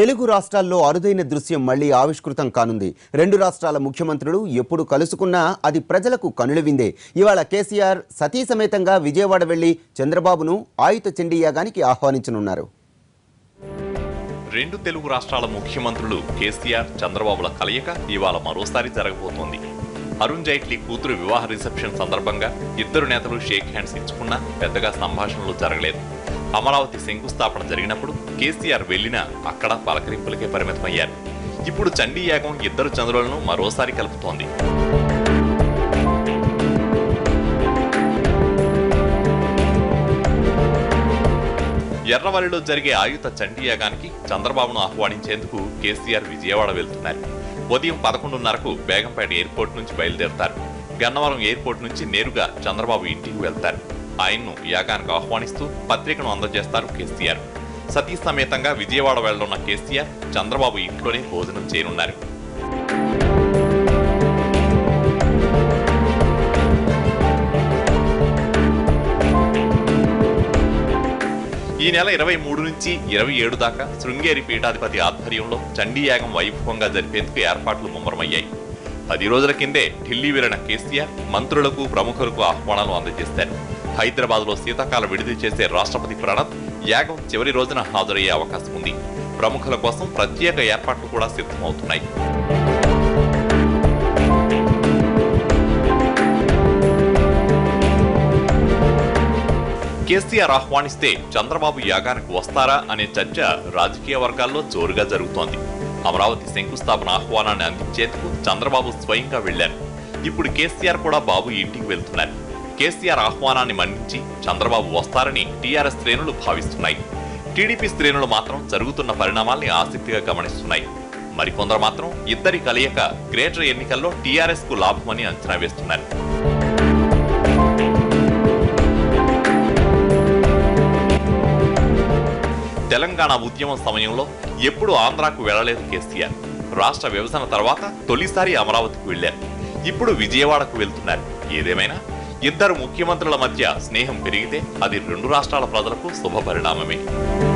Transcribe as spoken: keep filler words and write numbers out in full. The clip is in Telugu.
తెలుగు రాష్ట్రాల్లో అరుదైన దృశ్యం మళ్లీ ఆవిష్కృతం కానుంది. రెండు రాష్ట్రాల ముఖ్యమంత్రులు ఎప్పుడు కలుసుకున్నా అది ప్రజలకు కనులవిందే. ఇవాళ కేసీఆర్ సతీ సమేతంగా విజయవాడ వెళ్లి చంద్రబాబును ఆయుత చండీ యాగానికి ఆహ్వానించనున్నారు. రెండు తెలుగు రాష్ట్రాల ముఖ్యమంత్రులు కేసీఆర్ చంద్రబాబుల కలయిక ఇవాళ మరోసారి జరగబోతోంది. అరుణ్ జైట్లీ కూతురు వివాహ రిసెప్షన్ సందర్భంగా ఇద్దరు నేతలు షేక్ హ్యాండ్స్ ఇచ్చుకున్నా పెద్దగా సంభాషణలు జరగలేదు. అమరావతి శంకుస్థాపన జరిగినప్పుడు కేసీఆర్ వెళ్లినా అక్కడ పలకరింపులకే పరిమితమయ్యారు. ఇప్పుడు చండీ యాగం ఇద్దరు చంద్రులను మరోసారి కలుపుతోంది. ఎర్రవల్లిలో జరిగే ఆయుత చండీ యాగానికి చంద్రబాబును ఆహ్వానించేందుకు కేసీఆర్ విజయవాడ వెళ్తున్నారు. ఉదయం పదకొండున్నరకు బేగంపేట ఎయిర్పోర్ట్ నుంచి బయలుదేరుతారు. గన్నవరం ఎయిర్పోర్ట్ నుంచి నేరుగా చంద్రబాబు ఇంటికి వెళ్తారు. ఆయన్ను యాగానికి ఆహ్వానిస్తూ పత్రికను అందజేస్తారు కేసీఆర్. సతీ సమేతంగా విజయవాడ వెళ్లనున్న కేసీఆర్ చంద్రబాబు ఇంట్లోనే భోజనం చేయనున్నారు. ఈ నెల ఇరవై మూడు నుంచి ఇరవై ఏడు దాకా శృంగేరి పీఠాధిపతి ఆధ్వర్యంలో చండీ యాగం వైభవంగా జరిపేందుకు ఏర్పాట్లు ముమ్మరమయ్యాయి. పది రోజుల కిందే ఢిల్లీ వెళ్లిన కేసీఆర్ మంత్రులకు ప్రముఖులకు ఆహ్వానాలు అందజేశారు. హైదరాబాద్ లో శీతాకాల విడుదల చేసే రాష్ట్రపతి ప్రణబ్ యాగం చివరి రోజున హాజరయ్యే అవకాశం ఉంది. ప్రముఖుల కోసం ప్రత్యేక ఏర్పాట్లు కూడా సిద్ధమవుతున్నాయి. కేసీఆర్ ఆహ్వానిస్తే చంద్రబాబు యాగానికి వస్తారా అనే చర్చ రాజకీయ వర్గాల్లో జోరుగా జరుగుతోంది. అమరావతి శంకుస్థాపన ఆహ్వానాన్ని అందించేందుకు చంద్రబాబు స్వయంగా వెళ్లారు. ఇప్పుడు కేసీఆర్ కూడా బాబు ఇంటికి వెళ్తున్నారు. కేసీఆర్ ఆహ్వానాన్ని మన్నించి చంద్రబాబు వస్తారని టీఆర్ఎస్ శ్రేణులు భావిస్తున్నాయి. టీడీపీ శ్రేణులు మాత్రం జరుగుతున్న పరిణామాల్ని ఆసక్తిగా గమనిస్తున్నాయి. మరికొందరు మాత్రం ఇద్దరి కలయిక గ్రేటర్ ఎన్నికల్లో టీఆర్ఎస్ కు లాభమని అంచనా వేస్తున్నారు. తెలంగాణ ఉద్యమం సమయంలో ఎప్పుడు ఆంధ్రాకు వెళ్లలేదు కేసీఆర్. రాష్ట్ర విభజన తర్వాత తొలిసారి అమరావతికి వెళ్లారు. ఇప్పుడు విజయవాడకు వెళ్తున్నారు. ఏదేమైనా ఇద్దరు ముఖ్యమంత్రుల మధ్య స్నేహం పెరిగితే అది రెండు రాష్ట్రాల ప్రజలకు శుభ పరిణామమే.